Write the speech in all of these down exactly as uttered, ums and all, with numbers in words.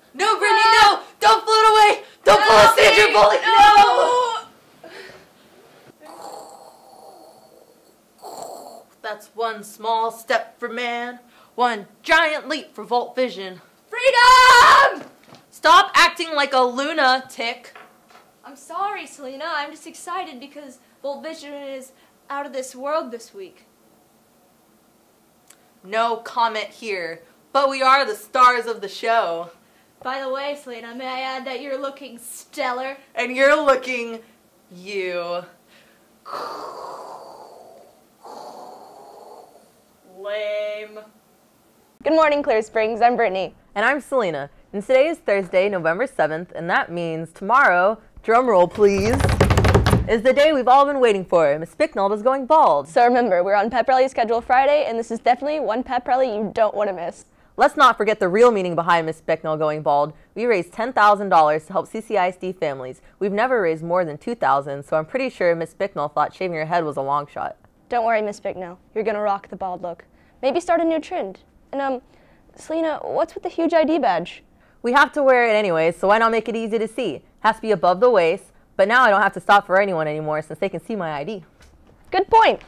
No, Brittany, no! Don't float away! Don't pull a Sandra Bullock! No! That's one small step for man, one giant leap for Volt Vision. Freedom! Stop acting like a lunatic. I'm sorry, Selena. I'm just excited because Volt Vision is out of this world this week. No comment here, but we are the stars of the show. By the way, Selena, may I add that you're looking stellar? And you're looking you. Lame. Good morning, Clear Springs. I'm Brittany. And I'm Selena. And today is Thursday, November seventh, and that means tomorrow, drumroll please, is the day we've all been waiting for. Miss Bicknell is going bald. So remember, we're on pep rally schedule Friday, and this is definitely one pep rally you don't want to miss. Let's not forget the real meaning behind Miss Bicknell going bald. We raised ten thousand dollars to help C C I S D families. We've never raised more than two thousand dollars, so I'm pretty sure Miss Bicknell thought shaving her head was a long shot. Don't worry, Miss Bicknell. You're going to rock the bald look. Maybe start a new trend. And, um, Selena, what's with the huge I D badge? We have to wear it anyway, so why not make it easy to see? It has to be above the waist, but now I don't have to stop for anyone anymore since they can see my I D. Good point.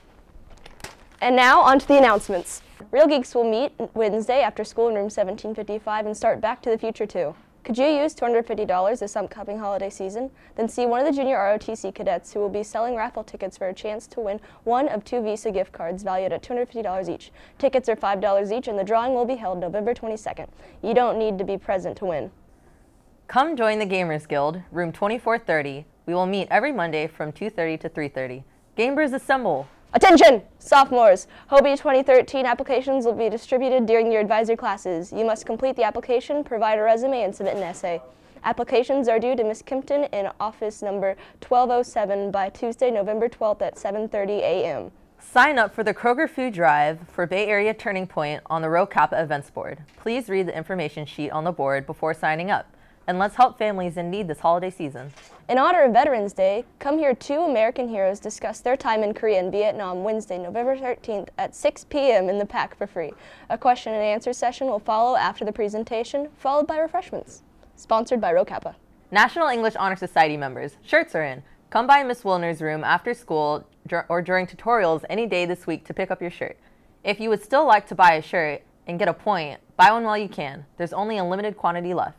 And now, on to the announcements. Real Geeks will meet Wednesday after school in room seventeen fifty-five and start Back to the Future two. Could you use two hundred fifty dollars this upcoming holiday season? Then see one of the junior R O T C cadets who will be selling raffle tickets for a chance to win one of two Visa gift cards valued at two hundred fifty dollars each. Tickets are five dollars each and the drawing will be held November twenty-second. You don't need to be present to win. Come join the Gamers Guild, room twenty-four thirty. We will meet every Monday from two thirty to three thirty. Gamers assemble! Attention! Sophomores! Hobie twenty thirteen applications will be distributed during your advisor classes. You must complete the application, provide a resume, and submit an essay. Applications are due to Miss Kimpton in office number twelve oh seven by Tuesday, November twelfth at seven thirty a m Sign up for the Kroger Food Drive for Bay Area Turning Point on the Rho Kappa Events Board. Please read the information sheet on the board before signing up. And let's help families in need this holiday season. In honor of Veterans Day, come hear two American heroes discuss their time in Korea and Vietnam Wednesday, November thirteenth at six p m in the Pack for free. A question and answer session will follow after the presentation, followed by refreshments. Sponsored by Rho Kappa. National English Honor Society members, shirts are in. Come by Miss Wilner's room after school or during tutorials any day this week to pick up your shirt. If you would still like to buy a shirt and get a point, buy one while you can. There's only a limited quantity left.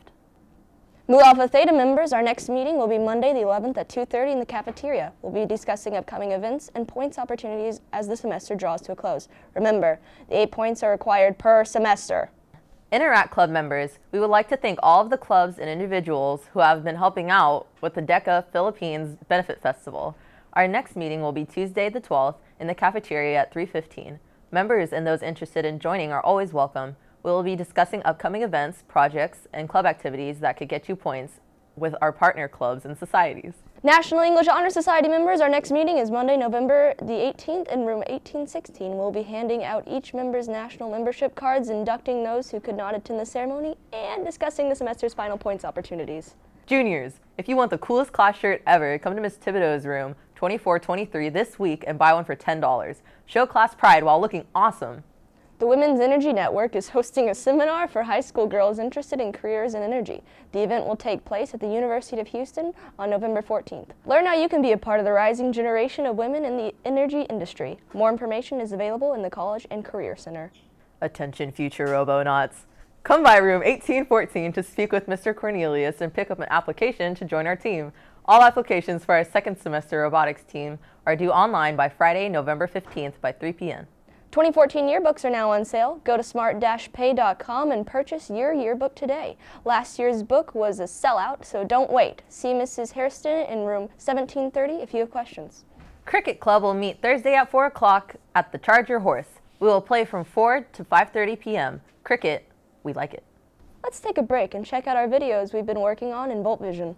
Mu Alpha Theta members, our next meeting will be Monday the eleventh at two thirty in the cafeteria. We'll be discussing upcoming events and points opportunities as the semester draws to a close. Remember, the eight points are required per semester. Interact Club members, we would like to thank all of the clubs and individuals who have been helping out with the DECA Philippines Benefit Festival. Our next meeting will be Tuesday the twelfth in the cafeteria at three fifteen. Members and those interested in joining are always welcome. We will be discussing upcoming events, projects, and club activities that could get you points with our partner clubs and societies. National English Honor Society members, our next meeting is Monday, November the eighteenth in room eighteen sixteen. We'll be handing out each member's national membership cards, inducting those who could not attend the ceremony, and discussing the semester's final points opportunities. Juniors, if you want the coolest class shirt ever, come to Miss Thibodeau's room twenty-four twenty-three this week and buy one for ten dollars. Show class pride while looking awesome. The Women's Energy Network is hosting a seminar for high school girls interested in careers in energy. The event will take place at the University of Houston on November fourteenth. Learn how you can be a part of the rising generation of women in the energy industry. More information is available in the College and Career Center. Attention future Robonauts. Come by room eighteen fourteen to speak with Mister Cornelius and pick up an application to join our team. All applications for our second semester robotics team are due online by Friday, November fifteenth by three p m twenty fourteen yearbooks are now on sale. Go to smart dash pay dot com and purchase your yearbook today. Last year's book was a sellout, so don't wait. See Missus Hairston in room seventeen thirty if you have questions. Cricket Club will meet Thursday at four o'clock at the Charger Horse. We will play from four to five thirty p m Cricket, we like it. Let's take a break and check out our videos we've been working on in Volt Vision.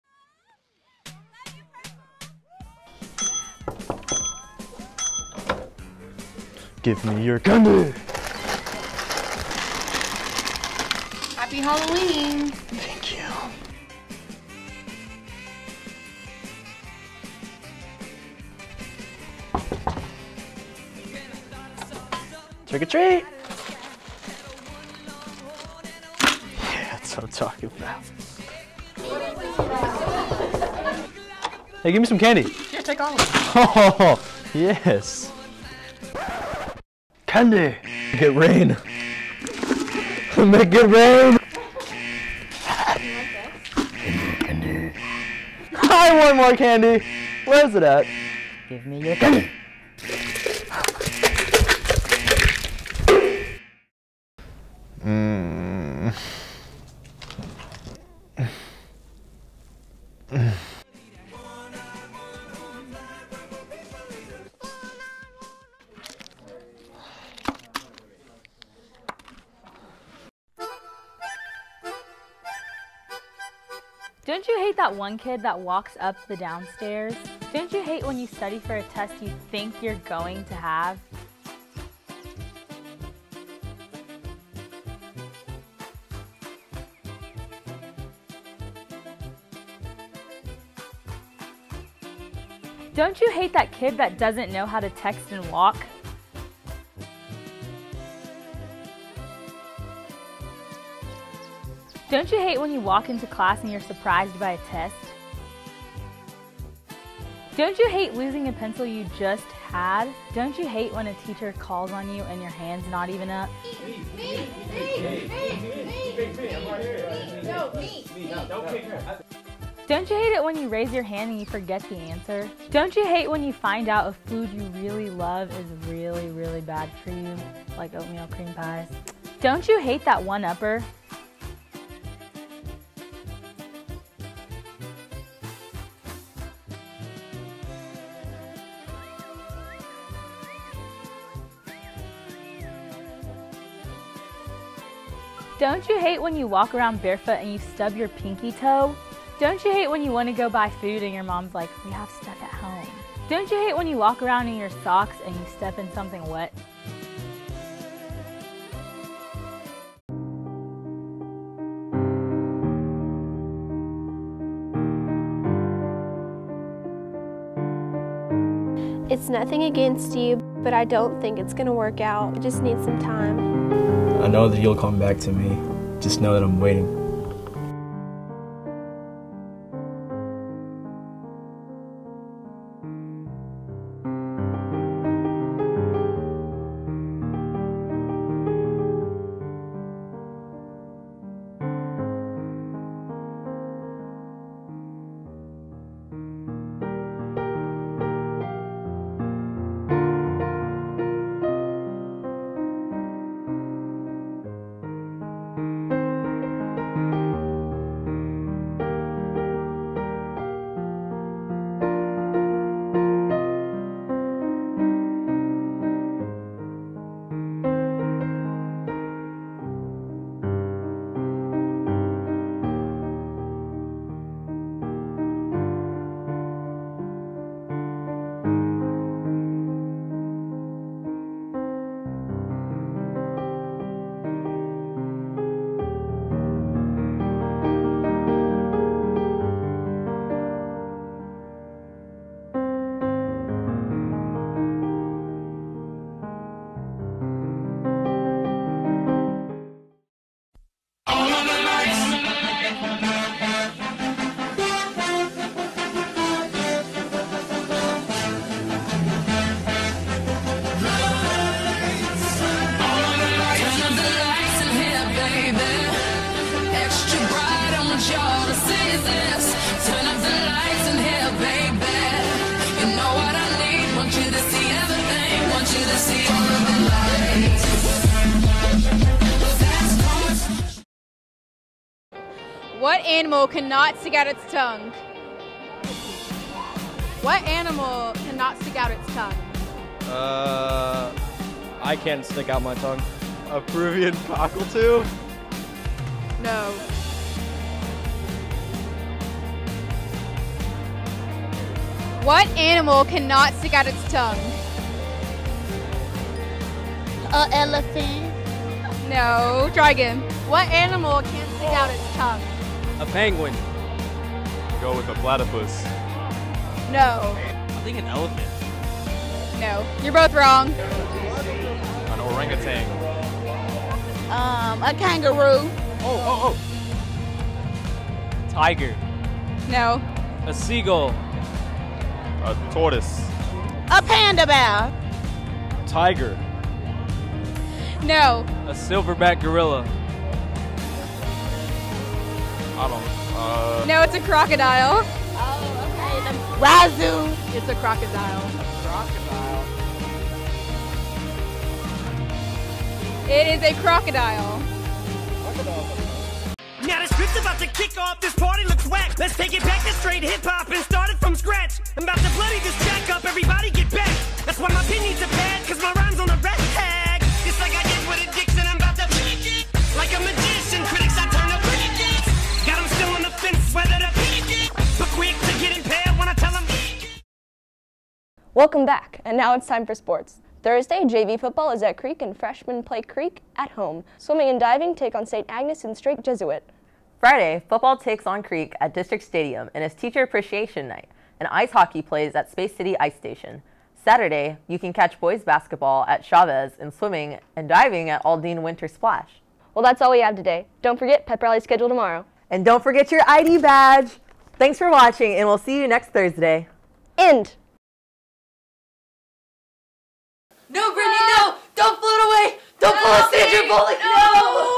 Give me your candy! Happy Halloween! Thank you. Trick or treat! Yeah, it's That's what I'm talking about. Hey, give me some candy. Here, take all of it. Oh, yes. Candy. Make it rain. Make it rain. Candy. I want more candy. Where's it at? Give me your candy. Mm. Don't you hate that one kid that walks up the downstairs? Don't you hate when you study for a test you think you're going to have? Don't you hate that kid that doesn't know how to text and walk? Don't you hate when you walk into class and you're surprised by a test? Don't you hate losing a pencil you just had? Don't you hate when a teacher calls on you and your hand's not even up? Me, me, me, me, me, me, I'm right here. No, me, me, don't kick her. Don't you hate it when you raise your hand and you forget the answer? Don't you hate when you find out a food you really love is really, really bad for you, like oatmeal cream pies? Don't you hate that one-upper? Don't you hate when you walk around barefoot and you stub your pinky toe? Don't you hate when you want to go buy food and your mom's like, we have stuff at home? Don't you hate when you walk around in your socks and you step in something wet? It's nothing against you, but I don't think it's gonna work out. I just need some time. I know that you'll come back to me. Just know that I'm waiting. What animal cannot stick out its tongue? What animal cannot stick out its tongue? Uh, I can't stick out my tongue. A Peruvian cockatoo? No. What animal cannot stick out its tongue? A elephant. No. Try again. What animal can't stick out its tongue? A penguin. Go with a platypus. No. I think an elephant. No. You're both wrong. An orangutan. Um, a kangaroo. Oh, oh, oh. Tiger. No. A seagull. A tortoise. A panda bear. Tiger. No. A silverback gorilla. I don't. Uh, No, it's a crocodile. Oh, okay. The wazoo. It's a crocodile. crocodile. It is a crocodile. Now the script's about to kick off, this party looks whack. Let's take it back to straight hip-hop and start it from scratch. I'm about to bloody this track up, everybody get back. That's why my pin needs a pad, cause my rhyme's on a red tag. Just like I did with Addiction, I'm about to break it. Like a magician, critics I turn to it. Got them still on the fence, whether to pick it. But quick to get impaired when I tell them. Welcome back, and now it's time for sports. Thursday, J V football is at Creek and freshmen play Creek at home. Swimming and diving take on Saint Agnes and Strake Jesuit. Friday, football takes on Creek at District Stadium and it's Teacher Appreciation Night, and ice hockey plays at Space City Ice Station. Saturday, you can catch boys basketball at Chavez and swimming and diving at Aldine Winter Splash. Well, that's all we have today. Don't forget, pep rally's scheduled tomorrow. And don't forget your I D badge. Thanks for watching, and we'll see you next Thursday. End. No, Brittany, no! Don't float away! Don't pull a Sandra Bullock! No!